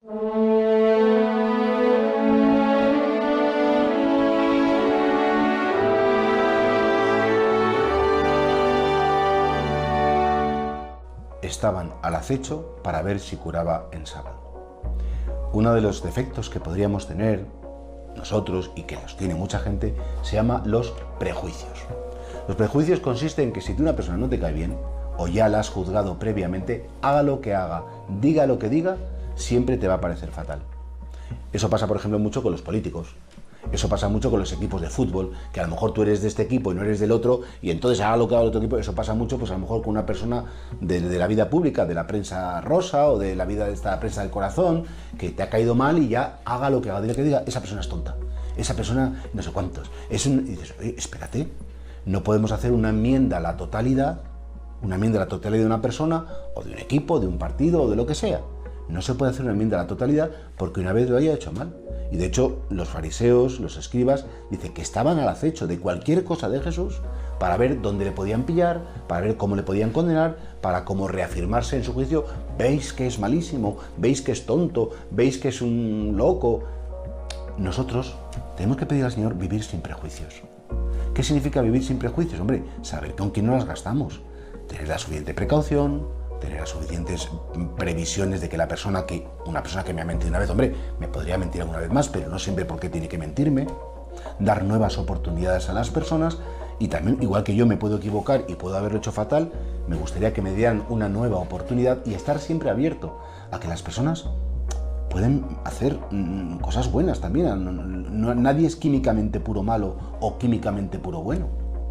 Estaban al acecho para ver si curaba en sábado. Uno de los defectos que podríamos tener nosotros, y que los tiene mucha gente, se llama los prejuicios. Los prejuicios consisten en que si tú una persona no te cae bien, o ya la has juzgado previamente, haga lo que haga, diga lo que diga, siempre te va a parecer fatal. Eso pasa, por ejemplo, mucho con los políticos. Eso pasa mucho con los equipos de fútbol, que a lo mejor tú eres de este equipo y no eres del otro, y entonces haga lo que haga el otro equipo. Eso pasa mucho, pues a lo mejor con una persona de la vida pública, de la prensa rosa o de la vida de esta prensa del corazón, que te ha caído mal y ya haga lo que haga, dile que diga, esa persona es tonta, esa persona no sé cuántos. Y dices, oye, espérate, no podemos hacer una enmienda a la totalidad, de una persona, o de un equipo, de un partido, o de lo que sea. No se puede hacer una enmienda a la totalidad porque una vez lo haya hecho mal. Y de hecho, los fariseos, los escribas, dicen que estaban al acecho de cualquier cosa de Jesús para ver dónde le podían pillar, para ver cómo le podían condenar, para cómo reafirmarse en su juicio. ¿Veis que es malísimo? ¿Veis que es tonto? ¿Veis que es un loco? Nosotros tenemos que pedir al Señor vivir sin prejuicios. ¿Qué significa vivir sin prejuicios? Hombre, saber con quién nos las gastamos, tener la suficiente precaución, tener las suficientes previsiones de que una persona que me ha mentido una vez, hombre, me podría mentir alguna vez más, pero no siempre porque tiene que mentirme, dar nuevas oportunidades a las personas, y también, igual que yo me puedo equivocar y puedo haberlo hecho fatal, me gustaría que me dieran una nueva oportunidad y estar siempre abierto a que las personas pueden hacer cosas buenas también. Nadie es químicamente puro malo o químicamente puro bueno.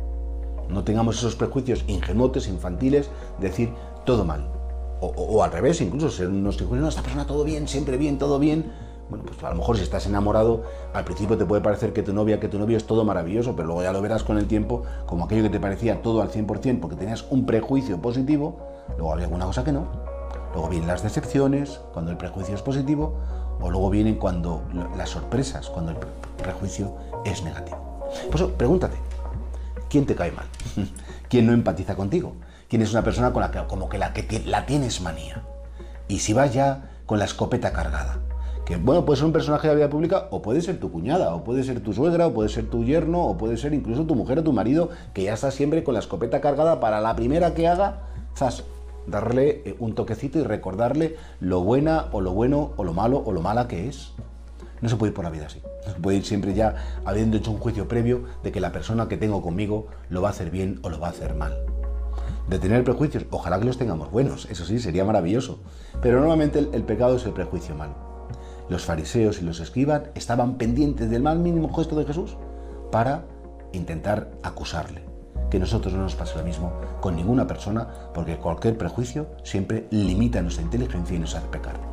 No tengamos esos prejuicios ingenuos, infantiles, decir todo mal. O al revés, incluso ser unos que no, esta persona todo bien, siempre bien, todo bien. Bueno, pues a lo mejor si estás enamorado, al principio te puede parecer que tu novia, que tu novio es todo maravilloso, pero luego ya lo verás con el tiempo como aquello que te parecía todo al 100% porque tenías un prejuicio positivo, luego había alguna cosa que no. Luego vienen las decepciones, cuando el prejuicio es positivo, o luego vienen las sorpresas, cuando el prejuicio es negativo. Por eso, pregúntate, ¿quién te cae mal? ¿Quién no empatiza contigo? ¿Quién es una persona con la que la tienes manía? Y si vas ya con la escopeta cargada, que bueno, puede ser un personaje de la vida pública, o puede ser tu cuñada, o puede ser tu suegra, o puede ser tu yerno, o puede ser incluso tu mujer o tu marido, que ya está siempre con la escopeta cargada para la primera que haga, ¡zas!, darle un toquecito y recordarle lo buena o lo bueno o lo malo o lo mala que es. No se puede ir por la vida así. No se puede ir siempre ya habiendo hecho un juicio previo de que la persona que tengo conmigo lo va a hacer bien o lo va a hacer mal. De tener prejuicios, ojalá que los tengamos buenos, eso sí, sería maravilloso. Pero normalmente el pecado es el prejuicio malo. Los fariseos y los escribas estaban pendientes del más mínimo gesto de Jesús para intentar acusarle. Que nosotros no nos pase lo mismo con ninguna persona, porque cualquier prejuicio siempre limita nuestra inteligencia y nos hace pecar.